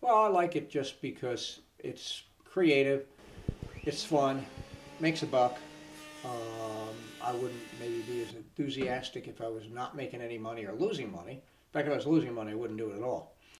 Well, I like it just because it's creative, it's fun, makes a buck. I wouldn't maybe be as enthusiastic if I was not making any money or losing money. In fact, if I was losing money, I wouldn't do it at all.